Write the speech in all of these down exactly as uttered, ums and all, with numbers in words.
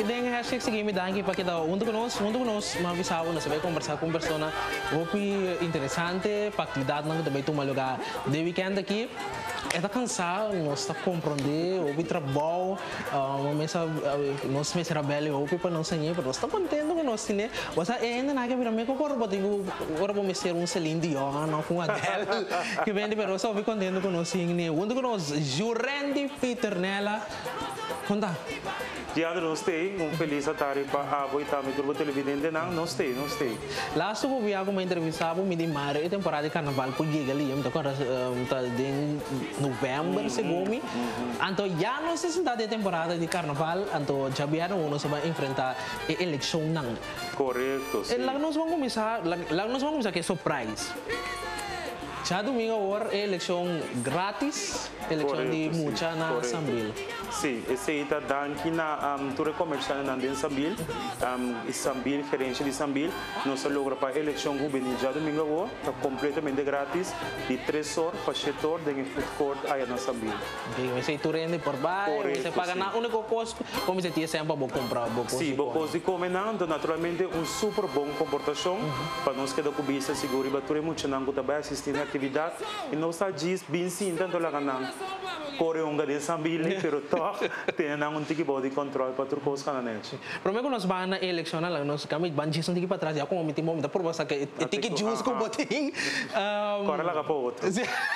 que tem hashtag seguir me dá aqui para que dá um conosco, um conosco, uma visão, nós vai conversar com pessoa, muito interessante, para atividade não também tomar lugar de weekend aqui. É da cansado, nós está compreender, houve trabalho, nós me será belo, houve para não senhar, mas nós está contente com nós, né? Você ainda não quer vir a mim com o corpo, tenho agora vou mexer um Celine Dion, não com a Adele, que vem de pero, só houve contente com nós, né? Onde com nós, Jurendi Peter Nela, conta. Diante não sei, um feliz tarde para a boita me turbo televidente não, não sei, não sei. Lá só vou ver alguma entrevista para me dimar a temporada de carnaval por giga ali, eu me toco de novembro segundo, então já não se senta de temporada de carnaval, então já vieram uno se vai enfrentar a eleição não. Correto. Sim. Lá nós vamos começar, lá nós vamos começar que surprise. Já domingo agora é eleição grátis, eleição de mucha na Sambil. Sim, esse aí está dando aqui na tour comercial na Sambil, Sambil, gerência de Sambil, nós logra para a eleição juvenil já domingo agora, está completamente grátis, de três horas para sete horas, de food court aí na Sambil. Você tour rende por baixo, você paga na único custo, como você tinha sempre para comprar, sim, porque de comer não, naturalmente um super bom comportação, para nós que da cubista seguro e batura muito não que também assistir atividade e não está diz bem sim tanto lá canal coreonga de Sambil pero toque tem não um tique body control para turcos cananense. Primeiro nós vamos na eleição lá nós caminho banjis um tique para trás já como me timo me dá por você que tique juice com botinho. Corre lá para outro.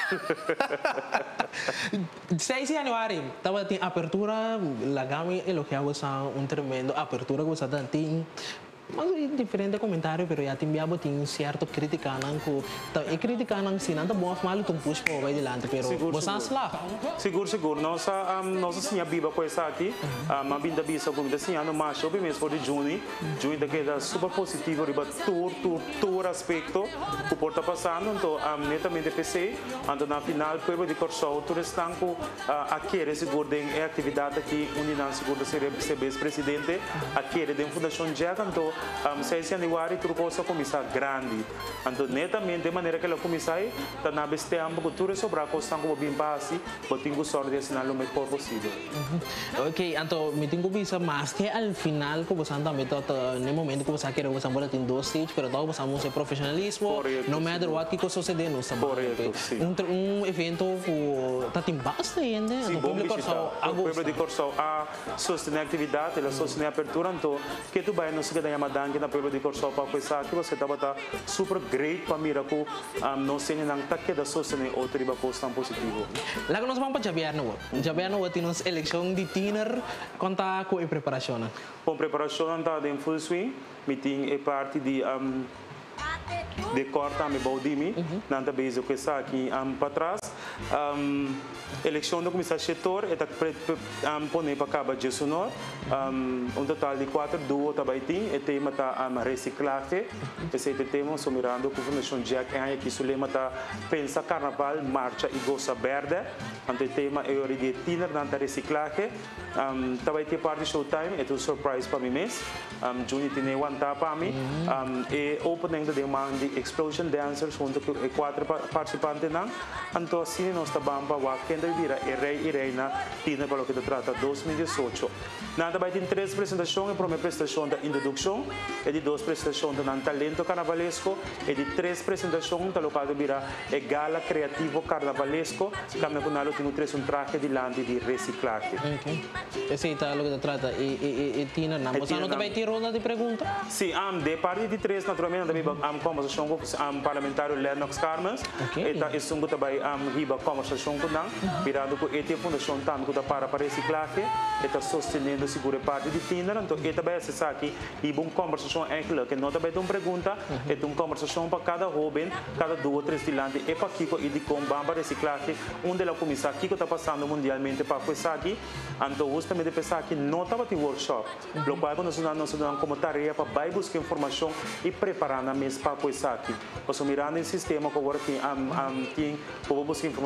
seis de janeiro estava tem abertura lá gami elogiava um tremendo abertura que você tem. Mas é diferente comentário, pero já tem biabo tem certo crítica não que e crítica não se não tá bom mal tu push para vai adiante, pero você lá. Seguro seguro, nossa nossa senha biba com essa aqui, a binda bisa com da senha no macho, bem mês de junho, junho daquela super positivo, riba tour tour tour aspecto que porta passando, então netamente P C, então na final pueblo de Corsol, tu restanco aquele seguro tem atividade aqui, unidade seguro ser vice-presidente, aquele tem fundação Jack, então Um, seis de janeiro, tudo coisa começar grande. Então, netamente, de maneira que ela começar, está na tempo que tudo sobre a coisa como bem passe, eu tenho sorte de assinar o melhor possível. Ok, então, me tenho que pensar mais que ao final, que você também está no momento que você quer, você pode ter dois stages, mas então você vai ser profissionalismo, no matter what que coisa suceder, não sabe? Correto, sim. Um evento que está tem bastante ainda, sim, bom visitar. O povo de Corsol a sostener a atividade, ela sostener a abertura, então, que tu vai, não se quer chamar danke na pelo de Corsol para coisa que você estava tá super great para mira com não sei nem tá que da sostener outra riba coisa positivo. Lá que nós vamos para Javier no, Javier no tem nos eleição de tiner conta com a preparação. Com preparação tá em full swing, meeting é parte de um, de corta me baudimi, não tá bem o que está aqui um, para trás. Um, eleição do comissário setor é um, pone para acabar de sonor um, um total de quatro duas também tem e tema tá um, reciclagem esse é o tema so mirando com a fundação Jack é aqui so lema tá pensa carnaval marcha e goza verde ante o tema é o de tiner na reciclagem um, também tem parte showtime é um surprise para mim mês um, Juni tem one tá para mim um, e opening da demand de explosion dancers junto com quatro participantes não então assim nós tá bamba wa vira e rei e reina tina para o que trata dois mil e dezoito. Nada vai ter três apresentações, a primeira apresentação da introdução, e de duas apresentações do talento carnavalesco, e de três apresentações da local de vira e gala criativo carnavalesco, que na final tem três um traje de lande de reciclagem. Esse é o que trata e e tina na. Você não vai ter ronda de pergunta? Sim, am de parte de três naturalmente também am conversação com am parlamentário Lennox Carmens, e tá isso que também am riba conversação com não virado com a fundação também que para para reciclagem está sostenendo a segura parte de Tinder então é também essa aqui e uma conversação ampla que não também tem uma pergunta é uma conversação para cada jovem cada duas ou três dilantes é para Kiko e de com bamba reciclagem onde ela começa Kiko está passando mundialmente para coisa aqui então justamente pensar que não estava em workshop lo qual nós nós damos como tarefa para vai buscar informação e preparar na mesa para coisa aqui nós mirando em sistema que agora tem am am tem para buscar informação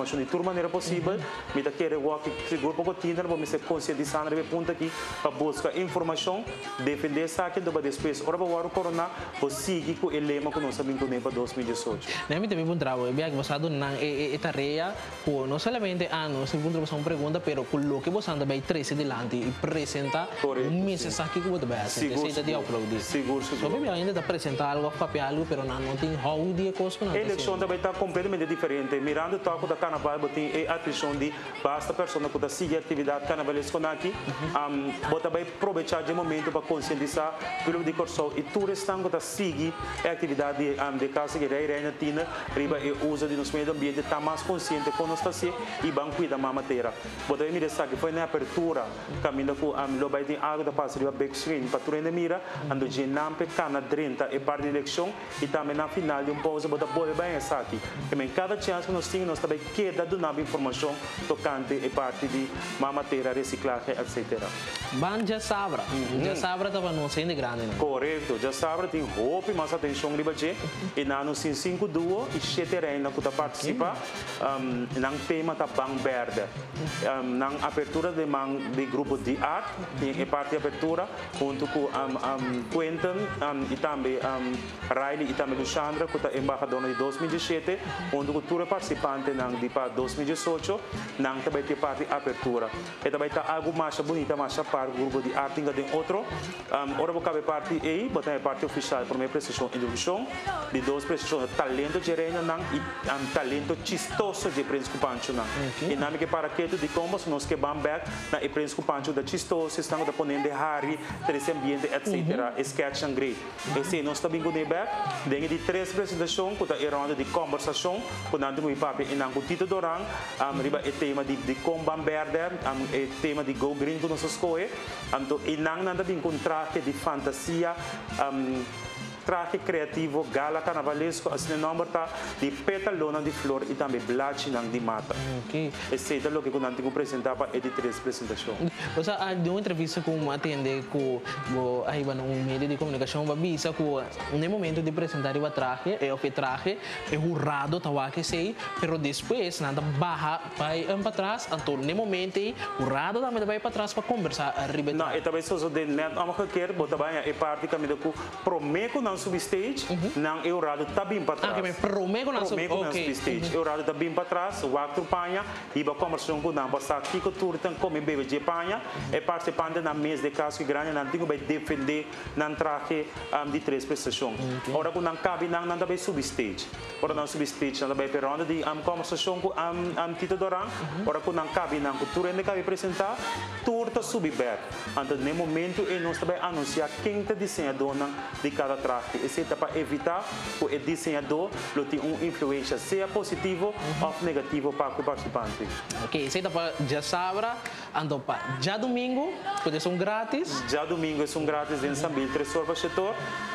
informação de toda maneira possível. Me tá querer que o grupo cotidiano vamos ser conscientizando de ponto aqui para buscar informação, defender essa aqui do depois ora para o corona, o seguir com o lema que nós sabemos que para dois mil e dezoito. Nem me teve um trabalho, é bem basado na tarefa, não somente ano, se você fazer uma pergunta, pero coloque você anda bem três delante e apresenta um mensagem que você vai fazer, você de upload. Seguro, seguro. Só bem ainda apresentar algo, papel algo, pero não não tem how de coisa não. A eleição também está completamente diferente. Mirando o toque da carnaval, tem a atenção de basta pessoa que está seguindo a atividade carnavalesca aqui, você vai aproveitar de momento para conscientizar pelo de corso e tudo está que está seguindo a atividade de casa que é reina tina, riba e uso de nosso meio ambiente está mais consciente com nós está se e banco cuida da matéria. Você vai mirar que foi na apertura, caminho com a lo vai ter algo da passa riba backscreen para tudo ainda mira, ando de nampe cana drenta e parte de eleição e também na final de um pouso você pode bem essa aqui. Também cada chance que nós temos nós também queda do nova informação tocante e parte de matéria reciclagem etcétera. Ban já sabra, já sabra estava não sendo grande. Correto, já sabra tem roupa mais atenção riba je e na no cinco duo e sete reina que está participa um, nang tema tá bang verde um, nang apertura de man de grupo de arte tem parte de apertura junto com um, um, Quentin um, e também um, Riley e também Sandra que está embaixadora de dois mil e dezessete junto com todos os participantes nang de para dois mil e dezoito nang também tem parte de apertura e também tá algo mais bonita mais para o grupo de arte tem outro um, ora vou caber parte aí botar a parte oficial para minha prestação de introdução de duas prestações talento de reina nang e um, talento chistoso de Príncipe Pancho nang e nami que para que de como nós que vamos back na Príncipe Pancho da chistoso estão da ponendo Harry esse ambiente etcétera sketch and great esse nós também com back dengue de três apresentações com a ronda de conversação com nando meu papi e nang com Tito Dorang um, riba o tema de de Comban Verde um, o tema de Go Green com nós escolhe então e nang nanda bem com traje de fantasia um, traje criativo, gala carnavalesco, assim o nome está de petalona de flor e também blachi de mata. Ok. Esse é o que eu não tenho apresentado é de três apresentações. Você há de uma entrevista com uma atende com aí vai um meio de comunicação, vai bisa com no momento de apresentar o traje, é o traje é urrado, tá que sei, pero depois nada barra vai para trás, então no momento urrado também vai para trás para conversar arriba. Não, e também só de net, a que quer, botar bem é parte que me dá com prometo não substage, não é urrado tá bem para trás. Ah, que prometo não substage, é urrado tá bem para trás, o acto panha e a conversação com não passar aqui que tudo tem como bebê de panha, é participante na mesa de caso que grande não tem que defender não traje de três prestações. Ora quando não cabe não não também substage. Ora não substage, não também peronda de am conversação com am am Tito Dorang. Ora quando não cabe não que tudo ainda cabe apresentar, tudo tá subir. Então no momento e nós também anunciar quem tá desenhador de cada traje. Isso é para evitar que o desenhador tenha uma influência, seja positivo ou negativo para o participante. Ok, isso é para já sabra, então para já domingo, pode ser um grátis? Já domingo é um grátis em Sambil, três horas para o setor.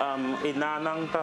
E na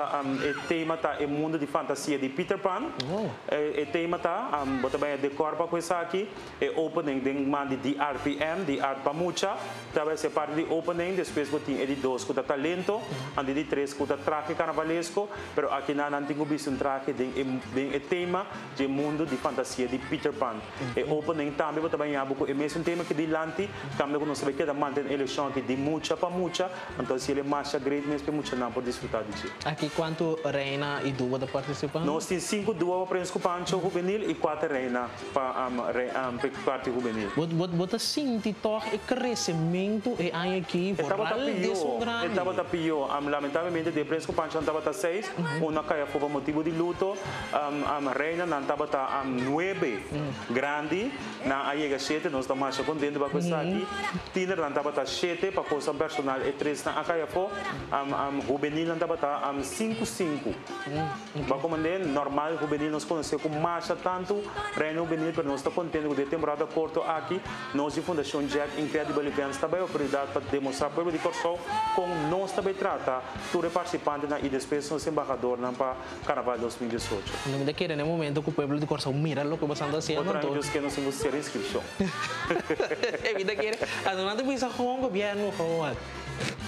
o tema está o mundo de fantasia de Peter Pan. O tema está, bota bem a decor para coisa aqui, é opening de mande de R P M, de Art Pamucha, talvez ser parte de opening, depois que tem de dois com talento, e de três com traje carnavalesco, pero aqui na não tenho visto um traje de de tema de mundo de fantasia de Peter Pan. E opening também bota bem a boco, é mesmo tema que de lanti, também que não sabe que da mantém eleição aqui de mucha Pamucha, então se ele é mais great mesmo mucha não pode desfrutar disso. Aqui quanto reina e duas da participando? Nós temos cinco duas para Príncipe Pancho juvenil e quatro reina para um, parte juvenil. Bota senti toch e crescimento e aí aqui por lá desse grande. Estava tá pior, lamentavelmente de Príncipe Pancho não estava seis, uma caia foi por motivo de luto, a reina não estava tá nove grande, na aí sete nós estamos mais contentes para coisa aqui. Tiner não estava tá sete para coisa personal e três na caia foi, a juvenil não estava tá cinco cinco. Para comandar normal juvenil nós conhecemos como marcha tanto reina juvenil, pero nós estamos contentes com a temporada curta aqui. Nós de Fundação Jack Incredible Events também é oportunidade para demonstrar para o de Corso como nós também trata todo participante na e depois nós embaixador na para Carnaval dois mil e dezoito. Não me querer no momento que o povo de Corso mira o que você anda fazendo. Outra vez que nós temos que ser inscrição. É vida que a dona de Pisa com o governo,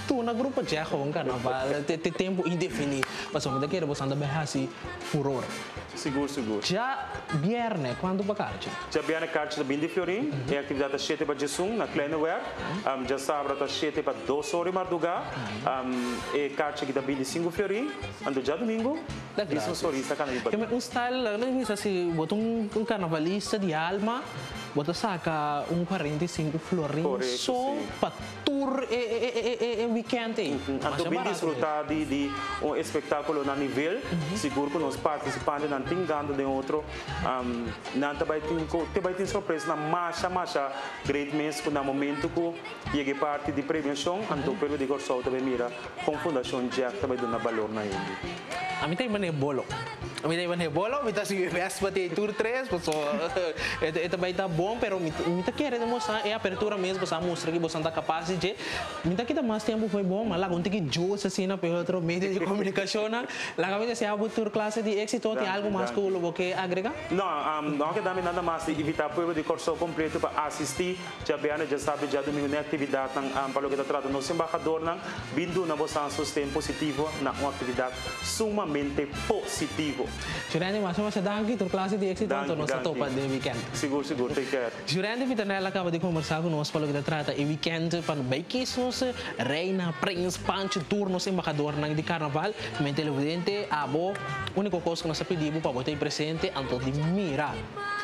tu na grupo já com carnaval, tem tempo indefinido. Mas eu me quero você andar bem assim, furor. Seguro, seguro. Já viernes, quando vai carte? Já viernes carte da Bindi Fiorin, é atividade das sete para Jesum, na Kleine Weer. Um, já sábado das sete para doze horas Marduga. Um, é carte aqui da Bindi cinco Fiorin. Ando já domingo. Isso é um sorriso, cara. Um style, não é assim, bota um carnavalista de alma, bota saca um quarenta e cinco florin só para tour e, e, e, e weekend. Ando bem desfrutar de, de um espetáculo na nível, seguro que nós participantes não tem ganho de outro, um, não também tem vai ter surpresa na marcha, marcha, great mês que no momento que chega parte de premiação, ando pelo de corso também mira com fundação Jack também dando valor na ele. A mim tem mané bolo. A mim tem mané bolo, me tá se veste para ter tour três, porque é também tá bom, pero me tá querendo mostrar é a abertura mesmo para mostrar que você tá capaz de. Me tá que mais tempo foi bom, mas lá quando que juice assim na outro meio de comunicação, lá que se a tour classe de êxito tem algo mais que o que agregar? Não, não que dá nada mais evitar o de curso completo para assistir, já bem já sabe já domingo na atividade um, para o que trata nosso embaixador não, vindo na vossa sustento positivo na uma atividade sumamente positivo. Jurende, mas você dá aqui tour classe de êxito então nossa topa de weekend. Seguro, seguro, take care. Jurende, Vitanella acaba de conversar conosco para o que trata e weekend para baiquismos, reina, prince, pancho, turnos embaixador de carnaval, mente televidente, abo, único coisa que nós pedimos para botar presente antes de mirar.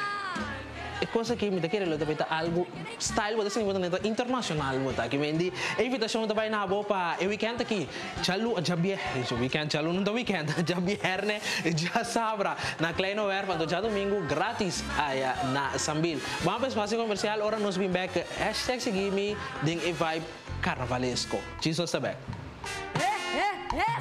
É coisa que me dá querer também tá algo style botar assim botar internacional botar que vendi a invitação também na boa para o weekend aqui já lu já bie já weekend já lu não do weekend já viernes já sabra na Kleine Weer quando já domingo grátis aí na Sambil vamos para espaço comercial ora nos bem back hashtag seguime ding e vibe carnavalesco Jesus está back.